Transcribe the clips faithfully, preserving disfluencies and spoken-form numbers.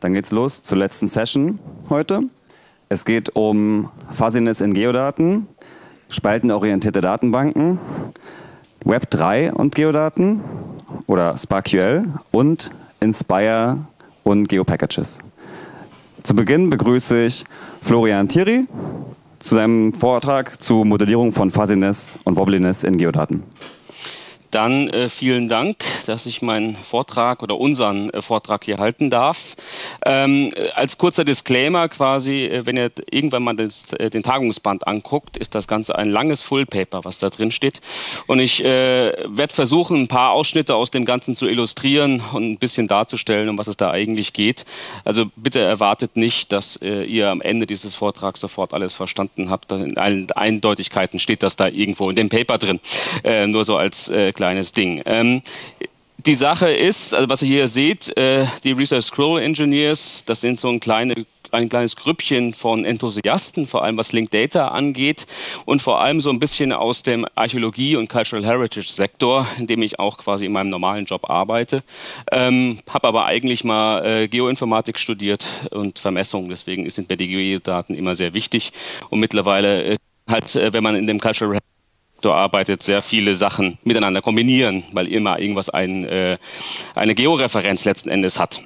Dann geht's los zur letzten Session heute. Es geht um Fuzziness in Geodaten, spaltenorientierte Datenbanken, Web drei und Geodaten oder SparkQL und Inspire und GeoPackages. Zu Beginn begrüße ich Florian Thierry zu seinem Vortrag zur Modellierung von Fuzziness und Wobbliness in Geodaten. Dann äh, vielen Dank, dass ich meinen Vortrag oder unseren äh, Vortrag hier halten darf. Ähm, äh, als kurzer Disclaimer quasi, äh, wenn ihr irgendwann mal das, äh, den Tagungsband anguckt, ist das Ganze ein langes Fullpaper, was da drin steht. Und ich äh, werde versuchen, ein paar Ausschnitte aus dem Ganzen zu illustrieren und ein bisschen darzustellen, um was es da eigentlich geht. Also bitte erwartet nicht, dass äh, ihr am Ende dieses Vortrags sofort alles verstanden habt. In allen Eindeutigkeiten steht das da irgendwo in dem Paper drin. Äh, nur so als äh, kleines Ding. Ähm, die Sache ist, also was ihr hier seht, äh, die Research Scroll Engineers, das sind so ein, kleine, ein kleines Grüppchen von Enthusiasten, vor allem was Linked Data angeht und vor allem so ein bisschen aus dem Archäologie- und Cultural Heritage-Sektor, in dem ich auch quasi in meinem normalen Job arbeite. Ähm, habe aber eigentlich mal äh, Geoinformatik studiert und Vermessung, deswegen sind mir die Geodaten immer sehr wichtig und mittlerweile äh, halt, äh, wenn man in dem Cultural Heritage arbeitet, sehr viele Sachen miteinander kombinieren, weil immer irgendwas ein, äh, eine Georeferenz letzten Endes hat.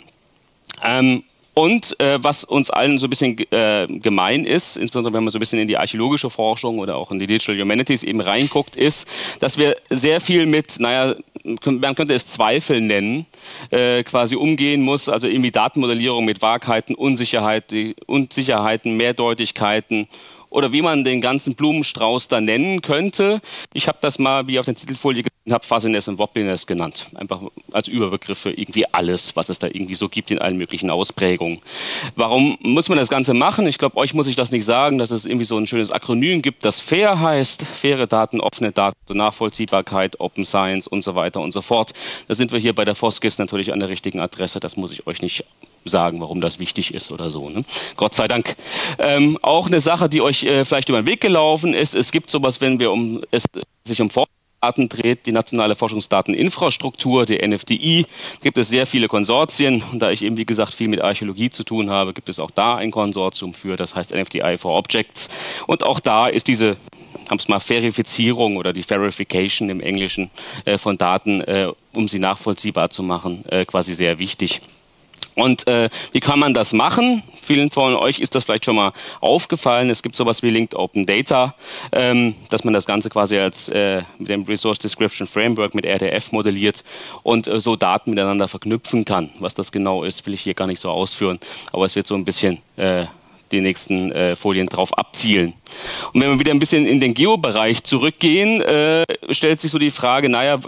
Ähm, und äh, was uns allen so ein bisschen äh, gemein ist, insbesondere wenn man so ein bisschen in die archäologische Forschung oder auch in die Digital Humanities eben reinguckt, ist, dass wir sehr viel mit, naja, man könnte es Zweifel nennen, äh, quasi umgehen muss, also irgendwie Datenmodellierung mit Wahrheiten, Unsicherheit, Unsicherheiten, Mehrdeutigkeiten, oder wie man den ganzen Blumenstrauß da nennen könnte. Ich habe das mal, wie ich auf der Titelfolie gesehen habe, Fuzziness und Wobbliness genannt. Einfach als Überbegriff für irgendwie alles, was es da irgendwie so gibt in allen möglichen Ausprägungen. Warum muss man das Ganze machen? Ich glaube, euch muss ich das nicht sagen, dass es irgendwie so ein schönes Akronym gibt, das FAIR heißt. Faire Daten, offene Daten, Nachvollziehbarkeit, Open Science und so weiter und so fort. Da sind wir hier bei der FOSGIS natürlich an der richtigen Adresse. Das muss ich euch nicht sagen, warum das wichtig ist oder so. Ne? Gott sei Dank. Ähm, auch eine Sache, die euch äh, vielleicht über den Weg gelaufen ist, es gibt sowas, wenn wir um, es sich um Forschungsdaten dreht, die nationale Forschungsdateninfrastruktur, die N F D I, gibt es sehr viele Konsortien und da ich eben, wie gesagt, viel mit Archäologie zu tun habe, gibt es auch da ein Konsortium für, das heißt N F D I for Objects und auch da ist diese haben es mal Verifizierung oder die Verification im Englischen äh, von Daten, äh, um sie nachvollziehbar zu machen, äh, quasi sehr wichtig. Und äh, wie kann man das machen? Vielen von euch ist das vielleicht schon mal aufgefallen. Es gibt sowas wie Linked Open Data, ähm, dass man das Ganze quasi als äh, mit dem Resource Description Framework mit R D F modelliert und äh, so Daten miteinander verknüpfen kann. Was das genau ist, will ich hier gar nicht so ausführen, aber es wird so ein bisschen äh, die nächsten äh, Folien drauf abzielen. Und wenn wir wieder ein bisschen in den Geobereich zurückgehen, äh, stellt sich so die Frage, naja,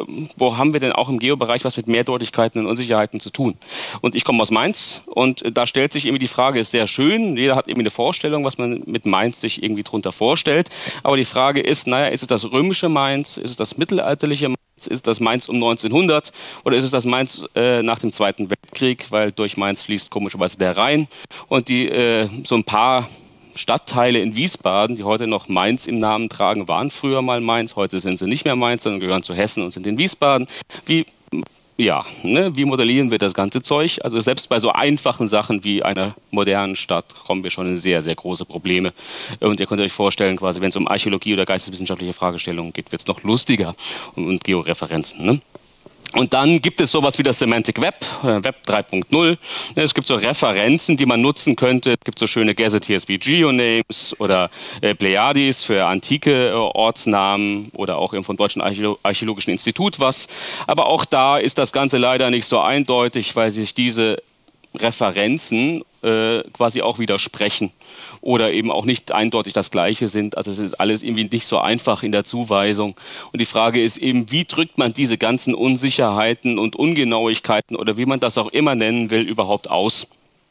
wo haben wir denn auch im Geobereich was mit Mehrdeutigkeiten und Unsicherheiten zu tun? Und ich komme aus Mainz und da stellt sich irgendwie die Frage, ist sehr schön, jeder hat irgendwie eine Vorstellung, was man mit Mainz sich irgendwie drunter vorstellt, aber die Frage ist, naja, ist es das römische Mainz, ist es das mittelalterliche Mainz, ist es das Mainz um neunzehnhundert oder ist es das Mainz äh, nach dem Zweiten Weltkrieg, weil durch Mainz fließt komischerweise der Rhein und die äh, so ein paar Stadtteile in Wiesbaden, die heute noch Mainz im Namen tragen, waren früher mal Mainz, heute sind sie nicht mehr Mainz, sondern gehören zu Hessen und sind in Wiesbaden. Wie, ja, ne, wie modellieren wir das ganze Zeug? Also selbst bei so einfachen Sachen wie einer modernen Stadt kommen wir schon in sehr, sehr große Probleme. Und ihr könnt euch vorstellen, quasi, wenn es um Archäologie oder geisteswissenschaftliche Fragestellungen geht, wird es noch lustiger und, und Georeferenzen. Ne? Und dann gibt es sowas wie das Semantic Web, Web drei Punkt null. Es gibt so Referenzen, die man nutzen könnte. Es gibt so schöne Gazetteers wie Geonames oder äh, Pleiades für antike äh, Ortsnamen oder auch eben vom Deutschen Archäolo- Archäologischen Institut was. Aber auch da ist das Ganze leider nicht so eindeutig, weil sich diese Referenzen äh, quasi auch widersprechen oder eben auch nicht eindeutig das Gleiche sind. Also es ist alles irgendwie nicht so einfach in der Zuweisung. Und die Frage ist eben, wie drückt man diese ganzen Unsicherheiten und Ungenauigkeiten oder wie man das auch immer nennen will, überhaupt aus?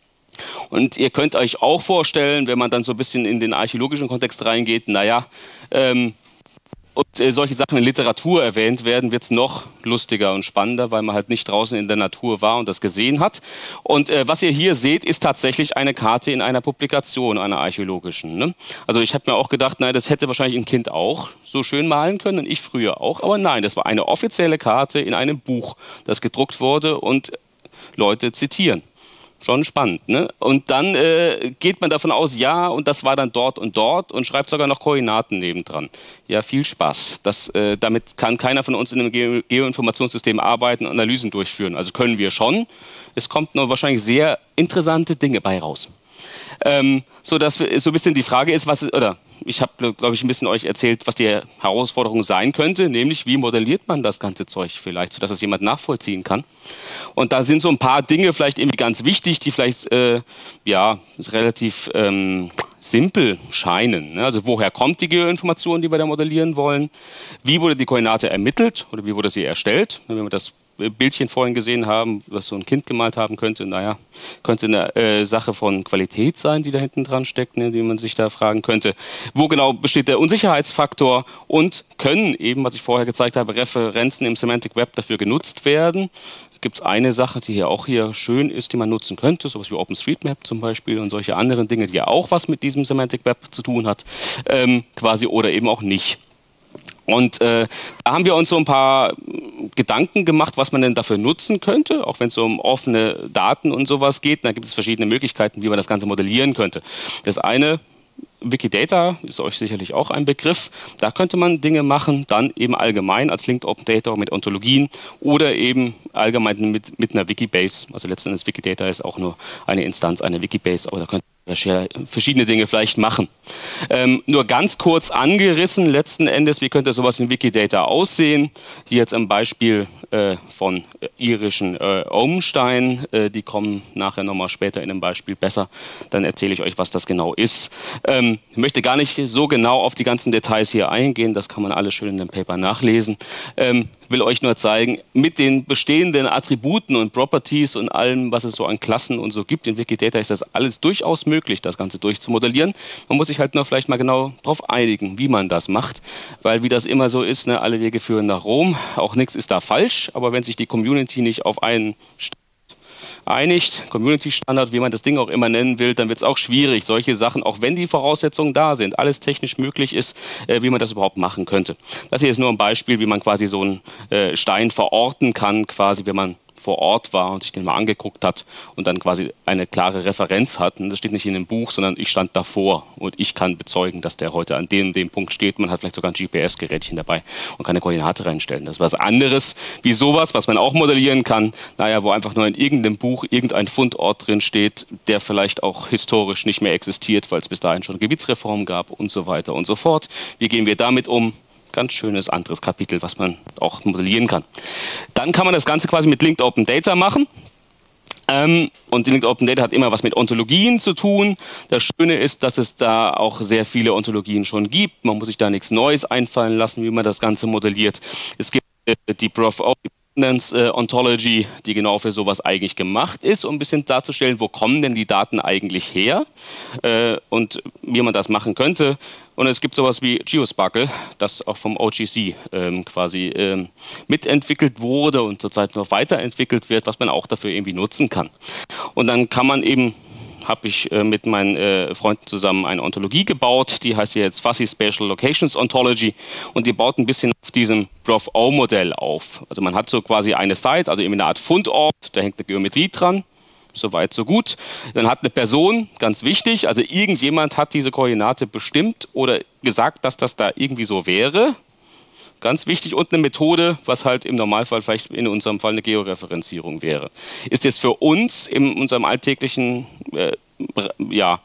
Und ihr könnt euch auch vorstellen, wenn man dann so ein bisschen in den archäologischen Kontext reingeht, naja, ähm, und äh, solche Sachen in Literatur erwähnt werden, wird es noch lustiger und spannender, weil man halt nicht draußen in der Natur war und das gesehen hat. Und äh, was ihr hier seht, ist tatsächlich eine Karte in einer Publikation, einer archäologischen. Ne? Also ich habe mir auch gedacht, nein, das hätte wahrscheinlich ein Kind auch so schön malen können und ich früher auch. Aber nein, das war eine offizielle Karte in einem Buch, das gedruckt wurde und Leute zitieren. Schon spannend, ne? Und dann äh, geht man davon aus, ja, und das war dann dort und dort und schreibt sogar noch Koordinaten nebendran. Ja, viel Spaß. Das, äh, damit kann keiner von uns in einem Geo Geoinformationssystem arbeiten und Analysen durchführen. Also können wir schon. Es kommt nur wahrscheinlich sehr interessante Dinge bei raus. Ähm, so dass wir, so ein bisschen die Frage ist, was, oder ich habe, glaube ich, ein bisschen euch erzählt, was die Herausforderung sein könnte, nämlich wie modelliert man das ganze Zeug vielleicht, sodass es jemand nachvollziehen kann. Und da sind so ein paar Dinge vielleicht irgendwie ganz wichtig, die vielleicht äh, ja, relativ ähm, simpel scheinen. Also woher kommt die Geoinformation, die wir da modellieren wollen? Wie wurde die Koordinate ermittelt oder wie wurde sie erstellt? Wenn wir das Bildchen vorhin gesehen haben, was so ein Kind gemalt haben könnte, naja, könnte eine äh, Sache von Qualität sein, die da hinten dran steckt, ne, die man sich da fragen könnte. Wo genau besteht der Unsicherheitsfaktor und können eben, was ich vorher gezeigt habe, Referenzen im Semantic Web dafür genutzt werden? Da gibt es eine Sache, die hier auch hier schön ist, die man nutzen könnte, sowas wie OpenStreetMap zum Beispiel und solche anderen Dinge, die ja auch was mit diesem Semantic Web zu tun hat, ähm, quasi oder eben auch nicht. Und äh, da haben wir uns so ein paar Gedanken gemacht, was man denn dafür nutzen könnte, auch wenn es um offene Daten und sowas geht. Da gibt es verschiedene Möglichkeiten, wie man das Ganze modellieren könnte. Das eine, Wikidata, ist euch sicherlich auch ein Begriff. Da könnte man Dinge machen, dann eben allgemein als Linked Open Data mit Ontologien oder eben allgemein mit, mit einer Wikibase. Also letzten Endes Wikidata ist auch nur eine Instanz einer Wikibase, aber da könnte verschiedene Dinge vielleicht machen. Ähm, nur ganz kurz angerissen, letzten Endes, wie könnte sowas in Wikidata aussehen? Hier jetzt ein Beispiel äh, von irischen äh, Ohmstein, äh, die kommen nachher nochmal später in einem Beispiel besser, dann erzähle ich euch, was das genau ist. Ähm, ich möchte gar nicht so genau auf die ganzen Details hier eingehen, das kann man alles schön in dem Paper nachlesen. Ähm, will euch nur zeigen, mit den bestehenden Attributen und Properties und allem, was es so an Klassen und so gibt, in Wikidata ist das alles durchaus möglich, das Ganze durchzumodellieren. Man muss sich halt nur vielleicht mal genau darauf einigen, wie man das macht, weil wie das immer so ist, ne, alle Wege führen nach Rom, auch nichts ist da falsch, aber wenn sich die Community nicht auf einen einigt, Community-Standard, wie man das Ding auch immer nennen will, dann wird es auch schwierig, solche Sachen, auch wenn die Voraussetzungen da sind, alles technisch möglich ist, äh, wie man das überhaupt machen könnte. Das hier ist nur ein Beispiel, wie man quasi so einen äh, Stein verorten kann, quasi, wenn man vor Ort war und sich den mal angeguckt hat und dann quasi eine klare Referenz hat. Und das steht nicht in dem Buch, sondern ich stand davor und ich kann bezeugen, dass der heute an dem, dem Punkt steht. Man hat vielleicht sogar ein G P S-Gerätchen dabei und kann eine Koordinate reinstellen. Das ist was anderes wie sowas, was man auch modellieren kann. Naja, wo einfach nur in irgendeinem Buch irgendein Fundort drin steht, der vielleicht auch historisch nicht mehr existiert, weil es bis dahin schon Gebietsreformen gab und so weiter und so fort. Wie gehen wir damit um? Ganz schönes anderes Kapitel, was man auch modellieren kann. Dann kann man das Ganze quasi mit Linked Open Data machen. Ähm, und Linked Open Data hat immer was mit Ontologien zu tun. Das Schöne ist, dass es da auch sehr viele Ontologien schon gibt. Man muss sich da nichts Neues einfallen lassen, wie man das Ganze modelliert. Es gibt äh, die Prof-O, Äh, Ontology, die genau für sowas eigentlich gemacht ist, um ein bisschen darzustellen, wo kommen denn die Daten eigentlich her äh, und wie man das machen könnte. Und es gibt sowas wie GeoSparkle, das auch vom O G C ähm, quasi ähm, mitentwickelt wurde und zurzeit noch weiterentwickelt wird, was man auch dafür irgendwie nutzen kann. Und dann kann man eben habe ich äh, mit meinen äh, Freunden zusammen eine Ontologie gebaut, die heißt jetzt Fuzzy Spatial Locations Ontology und die baut ein bisschen auf diesem Prof-O-Modell auf. Also man hat so quasi eine Site, also eben eine Art Fundort, da hängt eine Geometrie dran, soweit so gut. Dann hat eine Person, ganz wichtig, also irgendjemand hat diese Koordinate bestimmt oder gesagt, dass das da irgendwie so wäre. Ganz wichtig, und eine Methode, was halt im Normalfall vielleicht in unserem Fall eine Georeferenzierung wäre. Ist jetzt für uns in unserem alltäglichen äh, ja,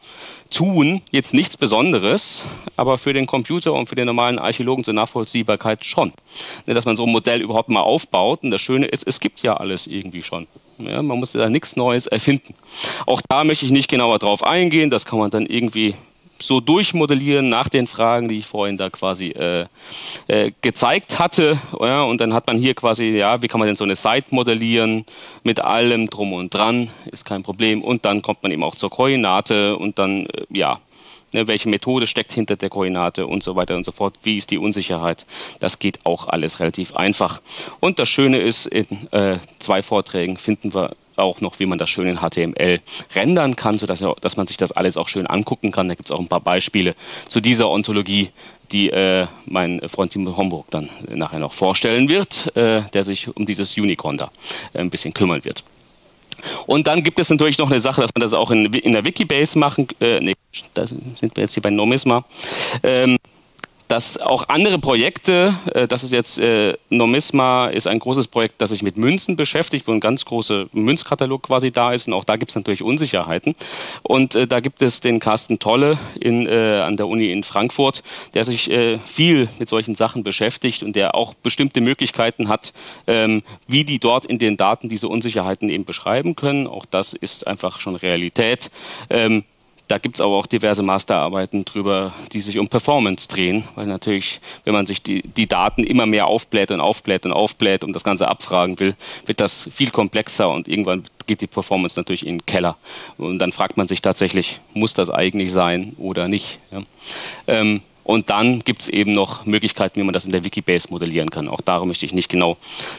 Tun jetzt nichts Besonderes, aber für den Computer und für den normalen Archäologen zur Nachvollziehbarkeit schon. Dass man so ein Modell überhaupt mal aufbaut. Und das Schöne ist, es gibt ja alles irgendwie schon. Ja, man muss da nichts Neues erfinden. Auch da möchte ich nicht genauer drauf eingehen, das kann man dann irgendwie so durchmodellieren nach den Fragen, die ich vorhin da quasi äh, äh, gezeigt hatte. Ja, und dann hat man hier quasi, ja, wie kann man denn so eine Site modellieren mit allem drum und dran, ist kein Problem. Und dann kommt man eben auch zur Koordinate und dann, äh, ja, ne, welche Methode steckt hinter der Koordinate und so weiter und so fort. Wie ist die Unsicherheit? Das geht auch alles relativ einfach. Und das Schöne ist, in äh, zwei Vorträgen finden wir auch noch, wie man das schön in H T M L rendern kann, sodass dass man sich das alles auch schön angucken kann. Da gibt es auch ein paar Beispiele zu dieser Ontologie, die äh, mein Freund Timo Homburg dann nachher noch vorstellen wird, äh, der sich um dieses Unicorn da äh, ein bisschen kümmern wird. Und dann gibt es natürlich noch eine Sache, dass man das auch in, in der Wikibase machen, äh, nee, da sind wir jetzt hier bei Nomisma, ähm, dass auch andere Projekte, äh, das ist jetzt, äh, Nomisma ist ein großes Projekt, das sich mit Münzen beschäftigt, wo ein ganz großer Münzkatalog quasi da ist und auch da gibt es natürlich Unsicherheiten. Und äh, da gibt es den Carsten Tolle in, äh, an der Uni in Frankfurt, der sich äh, viel mit solchen Sachen beschäftigt und der auch bestimmte Möglichkeiten hat, ähm, wie die dort in den Daten diese Unsicherheiten eben beschreiben können. Auch das ist einfach schon Realität. Ähm, Da gibt es aber auch diverse Masterarbeiten drüber, die sich um Performance drehen, weil natürlich, wenn man sich die, die Daten immer mehr aufbläht und aufbläht und aufbläht und das Ganze abfragen will, wird das viel komplexer und irgendwann geht die Performance natürlich in den Keller. Und dann fragt man sich tatsächlich, muss das eigentlich sein oder nicht? Ja. Ähm, und dann gibt es eben noch Möglichkeiten, wie man das in der Wikibase modellieren kann. Auch darum möchte ich nicht genau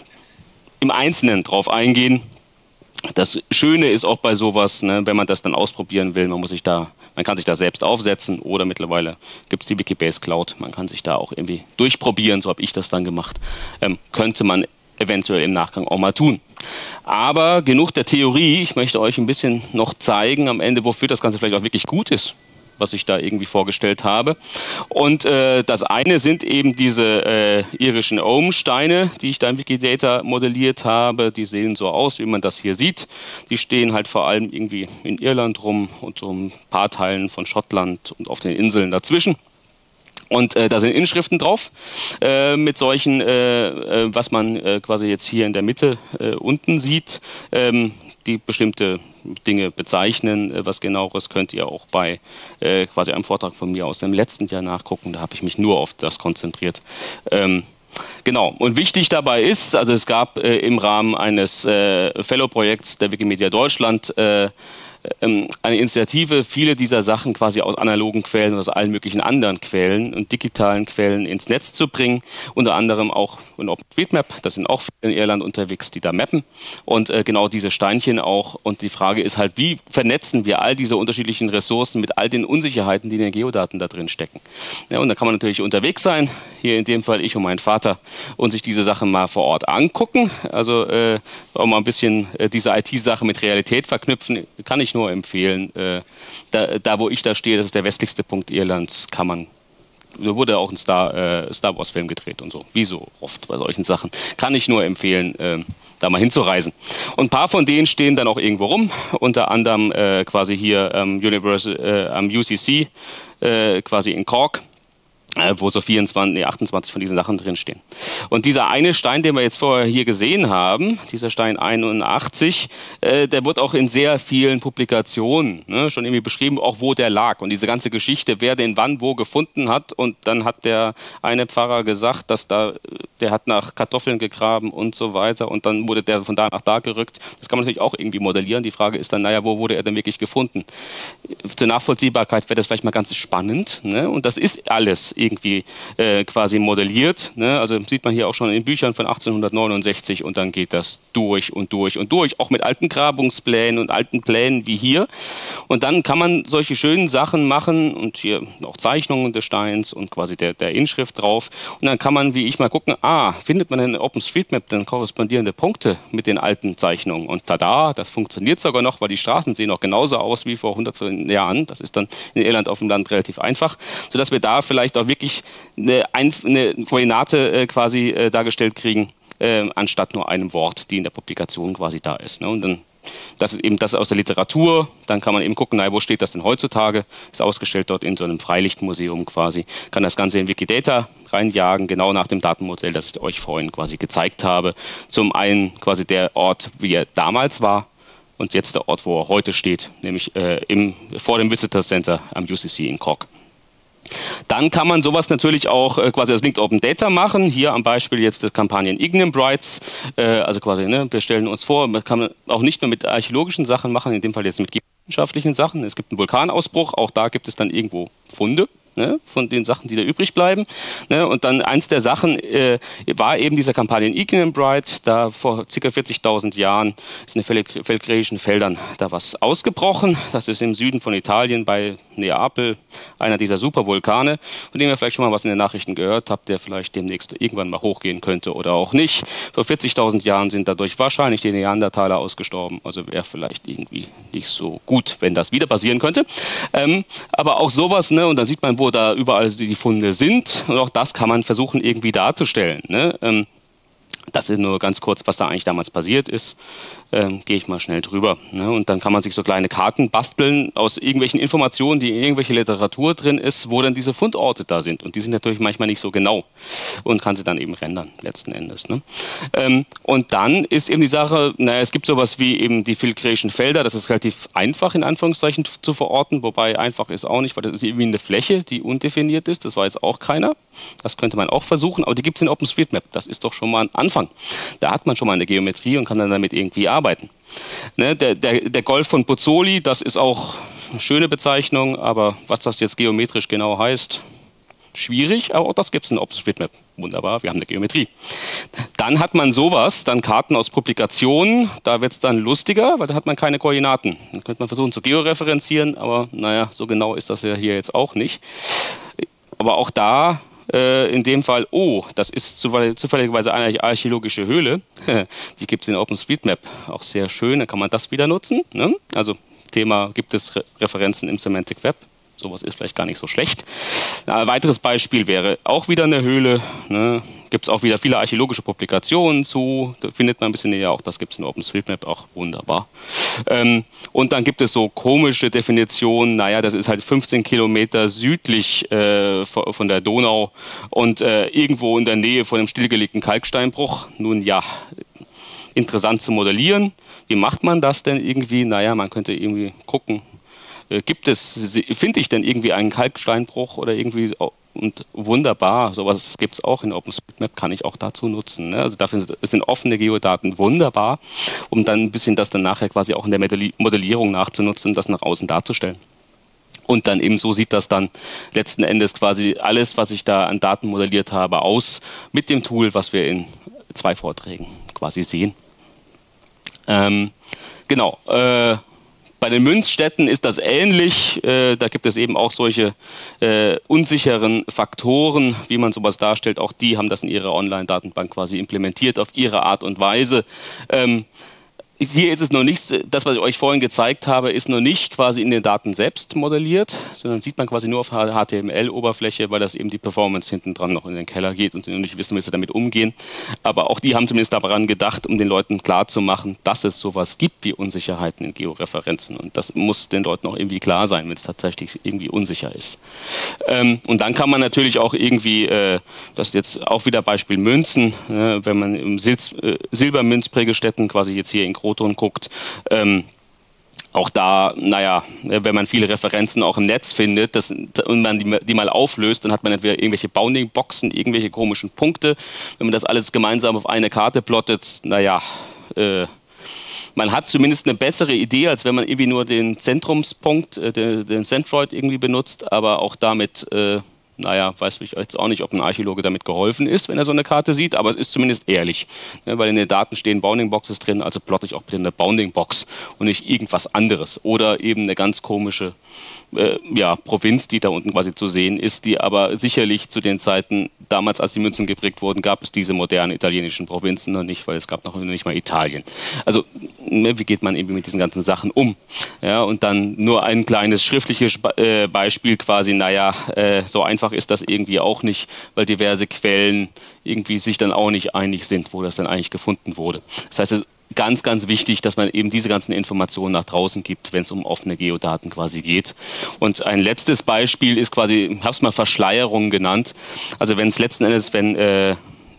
im Einzelnen drauf eingehen. Das Schöne ist auch bei sowas, ne, wenn man das dann ausprobieren will, man muss sich da, man kann sich da selbst aufsetzen oder mittlerweile gibt es die Wikibase Cloud, man kann sich da auch irgendwie durchprobieren, so habe ich das dann gemacht, ähm, könnte man eventuell im Nachgang auch mal tun. Aber genug der Theorie, ich möchte euch ein bisschen noch zeigen am Ende, wofür das Ganze vielleicht auch wirklich gut ist, was ich da irgendwie vorgestellt habe. Und äh, das eine sind eben diese äh, irischen Ohm-Steine, die ich da in Wikidata modelliert habe. Die sehen so aus, wie man das hier sieht. Die stehen halt vor allem irgendwie in Irland rum und so ein paar Teilen von Schottland und auf den Inseln dazwischen. Und äh, da sind Inschriften drauf äh, mit solchen, äh, äh, was man äh, quasi jetzt hier in der Mitte äh, unten sieht, ähm, die bestimmte Dinge bezeichnen. Äh, was genaueres könnt ihr auch bei äh, quasi einem Vortrag von mir aus dem letzten Jahr nachgucken. Da habe ich mich nur auf das konzentriert. Ähm, Genau, und wichtig dabei ist, also es gab äh, im Rahmen eines äh, Fellow-Projekts der Wikimedia Deutschland äh, eine Initiative, viele dieser Sachen quasi aus analogen Quellen und aus allen möglichen anderen Quellen und digitalen Quellen ins Netz zu bringen. Unter anderem auch in OpenStreetMap, das sind auch viele in Irland unterwegs, die da mappen. Und äh, genau diese Steinchen auch. Und die Frage ist halt, wie vernetzen wir all diese unterschiedlichen Ressourcen mit all den Unsicherheiten, die in den Geodaten da drin stecken. Ja, und da kann man natürlich unterwegs sein, hier in dem Fall ich und mein Vater, und sich diese Sachen mal vor Ort angucken. Also äh, auch mal ein bisschen äh, diese I T-Sache mit Realität verknüpfen, kann ich nur empfehlen. Äh, da, da, wo ich da stehe, das ist der westlichste Punkt Irlands, kann man, da wurde auch ein Star, äh, Star Wars Film gedreht und so, wie so oft bei solchen Sachen. Kann ich nur empfehlen, äh, da mal hinzureisen. Und ein paar von denen stehen dann auch irgendwo rum, unter anderem äh, quasi hier ähm, Universal, äh, am U C C, äh, quasi in Cork, wo so vierundzwanzig, nee, achtundzwanzig von diesen Sachen drinstehen. Und dieser eine Stein, den wir jetzt vorher hier gesehen haben, dieser Stein einundachtzig, äh, der wird auch in sehr vielen Publikationen ne, schon irgendwie beschrieben, auch wo der lag. Und diese ganze Geschichte, wer den wann wo gefunden hat. Und dann hat der eine Pfarrer gesagt, dass da, der hat nach Kartoffeln gegraben und so weiter. Und dann wurde der von da nach da gerückt. Das kann man natürlich auch irgendwie modellieren. Die Frage ist dann, naja, wo wurde er denn wirklich gefunden? Zur Nachvollziehbarkeit wäre das vielleicht mal ganz spannend. Ne? Und das ist alles irgendwie äh, quasi modelliert. Ne? Also sieht man hier auch schon in Büchern von achtzehnhundertneunundsechzig und dann geht das durch und durch und durch, auch mit alten Grabungsplänen und alten Plänen wie hier. Und dann kann man solche schönen Sachen machen und hier auch Zeichnungen des Steins und quasi der, der Inschrift drauf. Und dann kann man, wie ich mal gucken, ah, findet man in OpenStreetMap dann korrespondierende Punkte mit den alten Zeichnungen. Und tada, das funktioniert sogar noch, weil die Straßen sehen auch genauso aus wie vor hunderten Jahren. Das ist dann in Irland auf dem Land relativ einfach, sodass wir da vielleicht auch wirklich eine, eine Koordinate äh, quasi äh, dargestellt kriegen, äh, anstatt nur einem Wort, die in der Publikation quasi da ist. Ne? Und dann, das ist eben das aus der Literatur, dann kann man eben gucken, naja, wo steht das denn heutzutage? Ist ausgestellt dort in so einem Freilichtmuseum quasi. Kann das Ganze in Wikidata reinjagen, genau nach dem Datenmodell, das ich euch vorhin quasi gezeigt habe. Zum einen quasi der Ort, wie er damals war, und jetzt der Ort, wo er heute steht, nämlich äh, im, vor dem Visitor Center am U C C in Cork. Dann kann man sowas natürlich auch äh, quasi als Linked Open Data machen. Hier am Beispiel jetzt des Kampagnen Ignimbrites. Äh, also quasi, ne, wir stellen uns vor, man kann auch nicht nur mit archäologischen Sachen machen, in dem Fall jetzt mit wissenschaftlichen Sachen. Es gibt einen Vulkanausbruch, auch da gibt es dann irgendwo Funde. ne, von den Sachen, die da übrig bleiben. Ne, und dann eins der Sachen äh, war eben dieser Kampagne in Igniumbright. Da vor ca. vierzigtausend Jahren ist in den feldgräischen Feldern da was ausgebrochen. Das ist im Süden von Italien bei Neapel, einer dieser Supervulkane, von dem ihr vielleicht schon mal was in den Nachrichten gehört habt, der vielleicht demnächst irgendwann mal hochgehen könnte oder auch nicht. Vor vierzigtausend Jahren sind dadurch wahrscheinlich die Neandertaler ausgestorben. Also wäre vielleicht irgendwie nicht so gut, wenn das wieder passieren könnte. Ähm, aber auch sowas, ne, und da sieht man, wo da überall die Funde sind. Und auch das kann man versuchen irgendwie darzustellen. Ne? Ähm, das ist nur ganz kurz, was da eigentlich damals passiert ist. Ähm, gehe ich mal schnell drüber. Ne? Und dann kann man sich so kleine Karten basteln aus irgendwelchen Informationen, die in irgendwelche Literatur drin ist, wo dann diese Fundorte da sind. Und die sind natürlich manchmal nicht so genau und kann sie dann eben rendern, letzten Endes. Ne? Ähm, und dann ist eben die Sache, naja, es gibt sowas wie eben die feldgräischen Felder, das ist relativ einfach in Anführungszeichen zu verorten, wobei einfach ist auch nicht, weil das ist irgendwie eine Fläche, die undefiniert ist, das weiß auch keiner. Das könnte man auch versuchen, aber die gibt es in OpenStreetMap, das ist doch schon mal ein Anfang. Da hat man schon mal eine Geometrie und kann dann damit irgendwie arbeiten. Ne, der, der, der Golf von Pozzuoli, das ist auch eine schöne Bezeichnung, aber was das jetzt geometrisch genau heißt, schwierig, aber auch das gibt es in OpenStreetMap. Wunderbar, wir haben eine Geometrie. Dann hat man sowas, dann Karten aus Publikationen, da wird es dann lustiger, weil da hat man keine Koordinaten. Dann könnte man versuchen zu georeferenzieren, aber naja, so genau ist das ja hier jetzt auch nicht. Aber auch da in dem Fall, oh, das ist zufälligerweise eine archäologische Höhle. Die gibt es in OpenStreetMap auch sehr schön, dann kann man das wieder nutzen. Ne? Also Thema, gibt es Re Referenzen im Semantic Web? Sowas ist vielleicht gar nicht so schlecht. Ein weiteres Beispiel wäre auch wieder eine Höhle. Ne? Gibt es auch wieder viele archäologische Publikationen zu. Da findet man ein bisschen näher, auch das gibt es in OpenStreetMap, auch wunderbar. Ähm, und dann gibt es so komische Definitionen. Naja, das ist halt fünfzehn Kilometer südlich äh, von der Donau und äh, irgendwo in der Nähe von einem stillgelegten Kalksteinbruch. Nun ja, interessant zu modellieren. Wie macht man das denn irgendwie? Naja, man könnte irgendwie gucken. Gibt es, finde ich denn irgendwie einen Kalksteinbruch oder irgendwie, und wunderbar, sowas gibt es auch in OpenStreetMap, kann ich auch dazu nutzen. Ne? Also dafür sind offene Geodaten wunderbar, um dann ein bisschen das dann nachher quasi auch in der Modellierung nachzunutzen und das nach außen darzustellen. Und dann eben so sieht das dann letzten Endes quasi alles, was ich da an Daten modelliert habe, aus mit dem Tool, was wir in zwei Vorträgen quasi sehen. Ähm, genau, äh, bei den Münzstätten ist das ähnlich. Äh, da gibt es eben auch solche äh, unsicheren Faktoren, wie man sowas darstellt. Auch die haben das in ihrer Online-Datenbank quasi implementiert auf ihre Art und Weise. Ähm, Hier ist es noch nicht, das, was ich euch vorhin gezeigt habe, ist noch nicht quasi in den Daten selbst modelliert, sondern sieht man quasi nur auf H T M L-Oberfläche, weil das eben die Performance hinten dran noch in den Keller geht und sie noch nicht wissen, wie sie damit umgehen. Aber auch die haben zumindest daran gedacht, um den Leuten klarzumachen, dass es sowas gibt wie Unsicherheiten in Georeferenzen. Und das muss den Leuten auch irgendwie klar sein, wenn es tatsächlich irgendwie unsicher ist. Ähm, und dann kann man natürlich auch irgendwie, äh, das ist jetzt auch wieder Beispiel Münzen, äh, wenn man im Sil äh, Silbermünzprägestätten quasi jetzt hier in Groß guckt, ähm, auch da, naja, wenn man viele Referenzen auch im Netz findet das, und man die, die mal auflöst, dann hat man entweder irgendwelche Bounding-Boxen, irgendwelche komischen Punkte. Wenn man das alles gemeinsam auf eine Karte plottet, naja, äh, man hat zumindest eine bessere Idee, als wenn man irgendwie nur den Zentrumspunkt, äh, den, den Centroid irgendwie benutzt, aber auch damit äh, naja, weiß ich jetzt auch nicht, ob ein Archäologe damit geholfen ist, wenn er so eine Karte sieht, aber es ist zumindest ehrlich. Ja, weil in den Daten stehen Bounding-Boxes drin, also plotte ich auch bitte eine Bounding-Box und nicht irgendwas anderes. Oder eben eine ganz komische äh, ja, Provinz, die da unten quasi zu sehen ist, die aber sicherlich zu den Zeiten, damals als die Münzen geprägt wurden, gab es diese modernen italienischen Provinzen noch nicht, weil es gab noch nicht mal Italien. Also ne, wie geht man eben mit diesen ganzen Sachen um? Ja, und dann nur ein kleines schriftliches äh, Beispiel quasi, naja, äh, so einfach ist das irgendwie auch nicht, weil diverse Quellen irgendwie sich dann auch nicht einig sind, wo das dann eigentlich gefunden wurde. Das heißt, es ist ganz, ganz wichtig, dass man eben diese ganzen Informationen nach draußen gibt, wenn es um offene Geodaten quasi geht. Und ein letztes Beispiel ist quasi, ich habe es mal Verschleierung genannt. Also wenn es letzten Endes, wenn äh,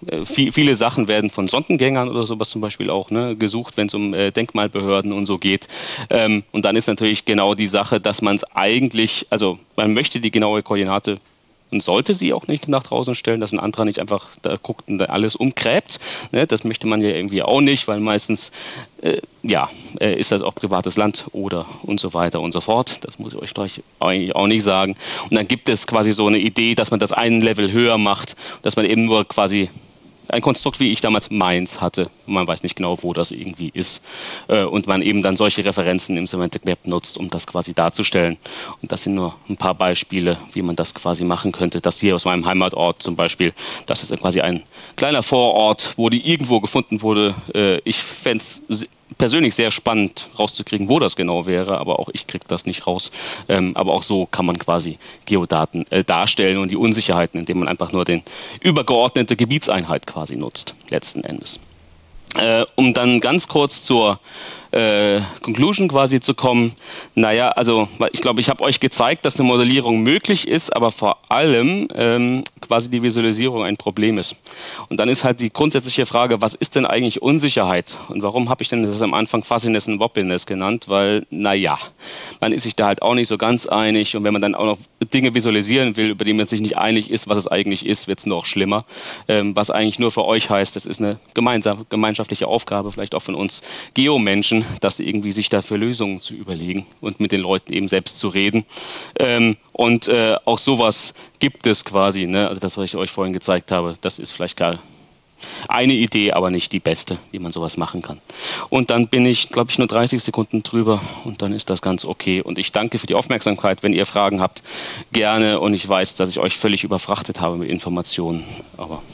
viele Sachen werden von Sondengängern oder sowas zum Beispiel auch ne, gesucht, wenn es um äh, Denkmalbehörden und so geht. Ähm, und dann ist natürlich genau die Sache, dass man es eigentlich, also man möchte die genaue Koordinate und sollte sie auch nicht nach draußen stellen, dass ein anderer nicht einfach da guckt und da alles umgräbt. Ne? Das möchte man ja irgendwie auch nicht, weil meistens äh, ja, äh, ist das auch privates Land oder und so weiter und so fort. Das muss ich euch gleich eigentlich auch nicht sagen. Und dann gibt es quasi so eine Idee, dass man das einen Level höher macht, dass man eben nur quasi ein Konstrukt, wie ich damals meins hatte. Man weiß nicht genau, wo das irgendwie ist. Äh, und man eben dann solche Referenzen im Semantic Web nutzt, um das quasi darzustellen. Und das sind nur ein paar Beispiele, wie man das quasi machen könnte. Das hier aus meinem Heimatort zum Beispiel, das ist quasi ein kleiner Vorort, wo die irgendwo gefunden wurde. Äh, ich fände es persönlich sehr spannend rauszukriegen, wo das genau wäre, aber auch ich kriege das nicht raus. Ähm, aber auch so kann man quasi Geodaten äh, darstellen und die Unsicherheiten, indem man einfach nur den übergeordnete Gebietseinheit quasi nutzt, letzten Endes. Äh, um dann ganz kurz zur äh, Conclusion quasi zu kommen. Naja, also ich glaube, ich habe euch gezeigt, dass eine Modellierung möglich ist, aber vor allem ähm, quasi die Visualisierung ein Problem ist. Und dann ist halt die grundsätzliche Frage, was ist denn eigentlich Unsicherheit? Und warum habe ich denn das am Anfang Fuzziness und Wobbliness genannt? Weil, naja, man ist sich da halt auch nicht so ganz einig und wenn man dann auch noch Dinge visualisieren will, über die man sich nicht einig ist, was es eigentlich ist, wird es noch schlimmer. Ähm, was eigentlich nur für euch heißt, das ist eine gemeinsame, gemeinschaftliche Aufgabe, vielleicht auch von uns Geomenschen, das irgendwie sich dafür Lösungen zu überlegen und mit den Leuten eben selbst zu reden. Ähm, und äh, auch sowas gibt es quasi, ne? Also das, was ich euch vorhin gezeigt habe, das ist vielleicht gar eine Idee, aber nicht die beste, wie man sowas machen kann. Und dann bin ich, glaube ich, nur dreißig Sekunden drüber und dann ist das ganz okay. Und ich danke für die Aufmerksamkeit. Wenn ihr Fragen habt, gerne. Und ich weiß, dass ich euch völlig überfrachtet habe mit Informationen. Aber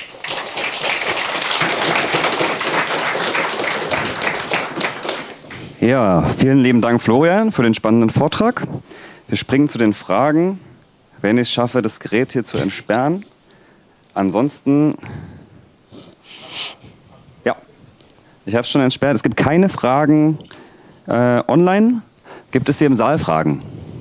ja, vielen lieben Dank, Florian, für den spannenden Vortrag. Wir springen zu den Fragen, wenn ich es schaffe, das Gerät hier zu entsperren. Ansonsten, ja, ich habe es schon entsperrt. Es gibt keine Fragen äh, online. Gibt es hier im Saal Fragen?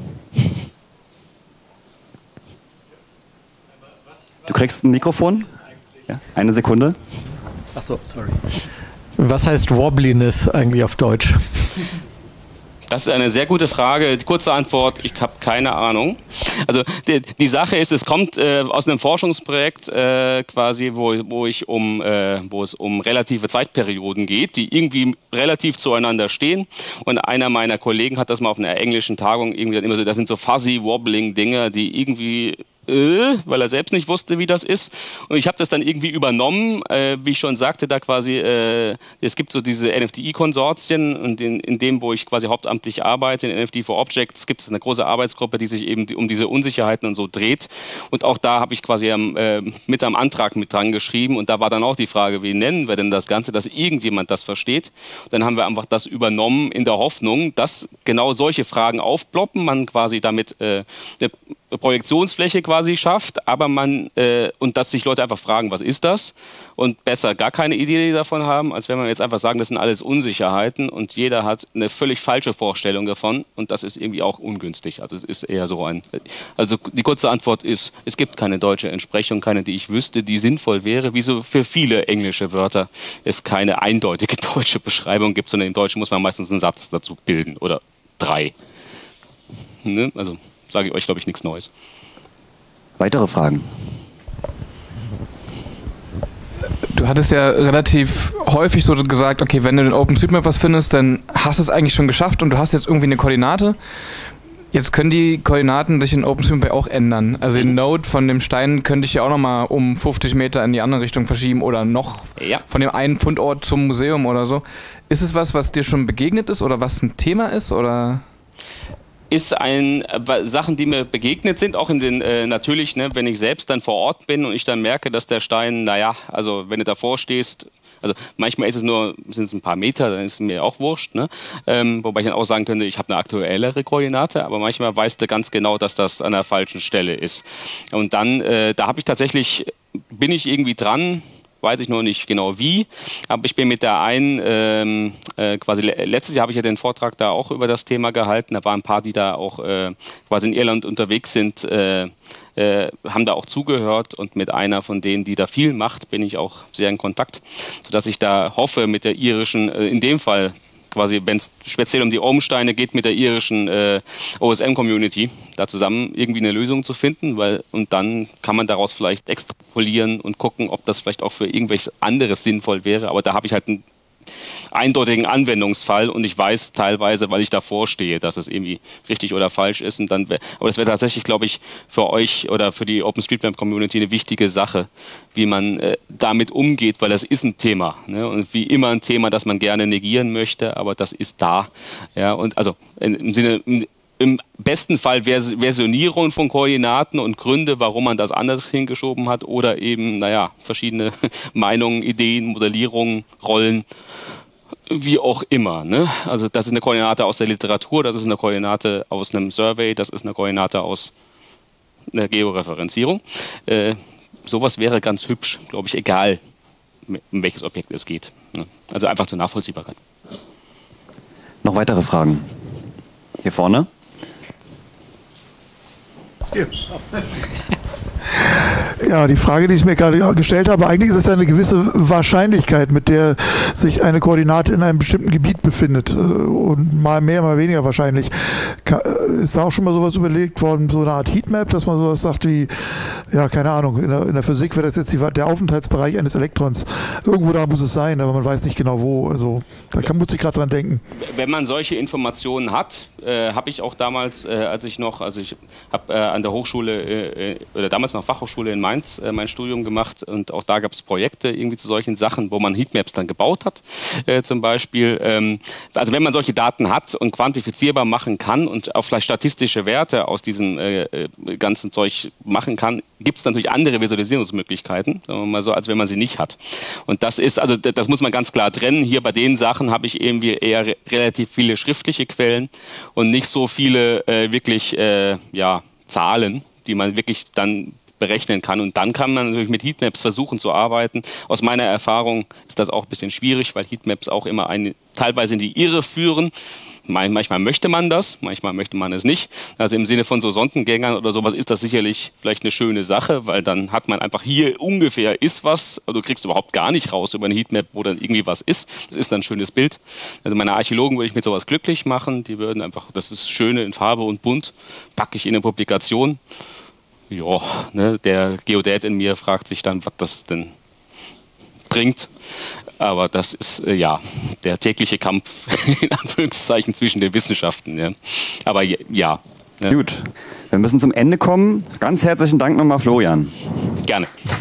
Du kriegst ein Mikrofon. Ja, eine Sekunde. Ach so, sorry. Was heißt Wobbliness eigentlich auf Deutsch? Das ist eine sehr gute Frage. Die kurze Antwort, ich habe keine Ahnung. Also die, die Sache ist, es kommt äh, aus einem Forschungsprojekt äh, quasi, wo, wo, ich um, äh, wo es um relative Zeitperioden geht, die irgendwie relativ zueinander stehen. Und einer meiner Kollegen hat das mal auf einer englischen Tagung irgendwie dann immer so, das sind so fuzzy, wobbling Dinge, die irgendwie Äh, weil er selbst nicht wusste, wie das ist. Und ich habe das dann irgendwie übernommen, äh, wie ich schon sagte, da quasi, äh, es gibt so diese N F D I-Konsortien und in, in dem, wo ich quasi hauptamtlich arbeite, in N F D for Objects, gibt es eine große Arbeitsgruppe, die sich eben um diese Unsicherheiten und so dreht. Und auch da habe ich quasi am, äh, mit am Antrag mit dran geschrieben und da war dann auch die Frage, wie nennen wir denn das Ganze, dass irgendjemand das versteht. Und dann haben wir einfach das übernommen in der Hoffnung, dass genau solche Fragen aufploppen, man quasi damit äh, eine Projektionsfläche quasi schafft, aber man äh, und dass sich Leute einfach fragen, was ist das? Und besser gar keine Idee davon haben, als wenn man jetzt einfach sagen, das sind alles Unsicherheiten und jeder hat eine völlig falsche Vorstellung davon und das ist irgendwie auch ungünstig. Also es ist eher so ein, also die kurze Antwort ist, es gibt keine deutsche Entsprechung, keine, die ich wüsste, die sinnvoll wäre, wie so für viele englische Wörter es keine eindeutige deutsche Beschreibung gibt, sondern im Deutschen muss man meistens einen Satz dazu bilden oder drei. Ne? Also sage ich euch, glaube ich, nichts Neues. Weitere Fragen? Du hattest ja relativ häufig so gesagt, okay, wenn du in OpenStreetMap was findest, dann hast du es eigentlich schon geschafft und du hast jetzt irgendwie eine Koordinate. Jetzt können die Koordinaten sich in OpenStreetMap auch ändern. Also den Node von dem Stein könnte ich ja auch nochmal um fünfzig Meter in die andere Richtung verschieben oder noch ja. von dem einen Fundort zum Museum oder so. Ist es was, was dir schon begegnet ist oder was ein Thema ist, oder? Ist ein äh, Sachen, die mir begegnet sind, auch in den äh, natürlich, ne, wenn ich selbst dann vor Ort bin und ich dann merke, dass der Stein, naja, also wenn du davor stehst, also manchmal ist es nur, sind es ein paar Meter, dann ist es mir auch wurscht, ne? Ähm, wobei ich dann auch sagen könnte, ich habe eine aktuellere Koordinate, aber manchmal weißt du ganz genau, dass das an der falschen Stelle ist. Und dann, äh, da habe ich tatsächlich, bin ich irgendwie dran, weiß ich noch nicht genau wie, aber ich bin mit der einen, ähm, äh, quasi letztes Jahr habe ich ja den Vortrag da auch über das Thema gehalten, da waren ein paar, die da auch äh, quasi in Irland unterwegs sind, äh, äh, haben da auch zugehört und mit einer von denen, die da viel macht, bin ich auch sehr in Kontakt, sodass ich da hoffe, mit der irischen, äh, in dem Fall quasi, wenn es speziell um die Ohmsteine geht, mit der irischen äh, O S M-Community da zusammen irgendwie eine Lösung zu finden, weil und dann kann man daraus vielleicht extrapolieren und gucken, ob das vielleicht auch für irgendwelches anderes sinnvoll wäre. Aber da habe ich halt einen eindeutigen Anwendungsfall und ich weiß teilweise, weil ich davor stehe, dass es irgendwie richtig oder falsch ist. Und dann, aber das wäre tatsächlich, glaube ich, für euch oder für die OpenStreetMap-Community eine wichtige Sache, wie man äh, damit umgeht, weil das ist ein Thema. Ne? Und wie immer ein Thema, das man gerne negieren möchte, aber das ist da. Ja? Und also im Sinne... Im besten Fall Vers Versionierung von Koordinaten und Gründe, warum man das anders hingeschoben hat oder eben, naja, verschiedene Meinungen, Ideen, Modellierungen, Rollen, wie auch immer. Ne? Also das ist eine Koordinate aus der Literatur, das ist eine Koordinate aus einem Survey, das ist eine Koordinate aus einer Georeferenzierung. Äh, sowas wäre ganz hübsch, glaube ich, egal, um welches Objekt es geht. Ne? Also einfach zur Nachvollziehbarkeit. Noch weitere Fragen? Hier vorne? Hier. Ja, die Frage, die ich mir gerade gestellt habe, eigentlich ist es ja eine gewisse Wahrscheinlichkeit, mit der sich eine Koordinate in einem bestimmten Gebiet befindet. Und mal mehr, mal weniger wahrscheinlich. Ist da auch schon mal sowas überlegt worden, so eine Art Heatmap, dass man sowas sagt wie, ja, keine Ahnung, in der, in der Physik wäre das jetzt die, der Aufenthaltsbereich eines Elektrons. Irgendwo da muss es sein, aber man weiß nicht genau wo. Also da kann, muss ich gerade dran denken. Wenn man solche Informationen hat, äh, habe ich auch damals, äh, als ich noch, also ich habe äh, an der Hochschule, äh, oder damals noch Fachhochschule in Mainz äh, mein Studium gemacht und auch da gab es Projekte irgendwie zu solchen Sachen, wo man Heatmaps dann gebaut hat, äh, zum Beispiel. Ähm, also wenn man solche Daten hat und quantifizierbar machen kann und auch vielleicht statistische Werte aus diesem äh, ganzen Zeug machen kann, gibt es natürlich andere Visualisierungsmöglichkeiten, sagen wir mal so, als wenn man sie nicht hat. Und das ist, also das muss man ganz klar trennen. Hier bei den Sachen habe ich irgendwie eher re relativ viele schriftliche Quellen und nicht so viele äh, wirklich äh, ja, Zahlen, die man wirklich dann berechnen kann. Und dann kann man natürlich mit Heatmaps versuchen zu arbeiten. Aus meiner Erfahrung ist das auch ein bisschen schwierig, weil Heatmaps auch immer eine, teilweise in die Irre führen. Manchmal möchte man das, manchmal möchte man es nicht. Also im Sinne von so Sondengängern oder sowas ist das sicherlich vielleicht eine schöne Sache, weil dann hat man einfach hier ungefähr ist was, aber du kriegst überhaupt gar nicht raus über eine Heatmap, wo dann irgendwie was ist. Das ist dann ein schönes Bild. Also meine Archäologen würde ich mit sowas glücklich machen. Die würden einfach, das ist schöne in Farbe und bunt, packe ich in eine Publikation. Ja, ne, der Geodät in mir fragt sich dann, was das denn bringt. Aber das ist, äh, ja, der tägliche Kampf, in Anführungszeichen, zwischen den Wissenschaften. Ja. Aber ja. ja. Gut, wir müssen zum Ende kommen. Ganz herzlichen Dank nochmal, Florian. Gerne.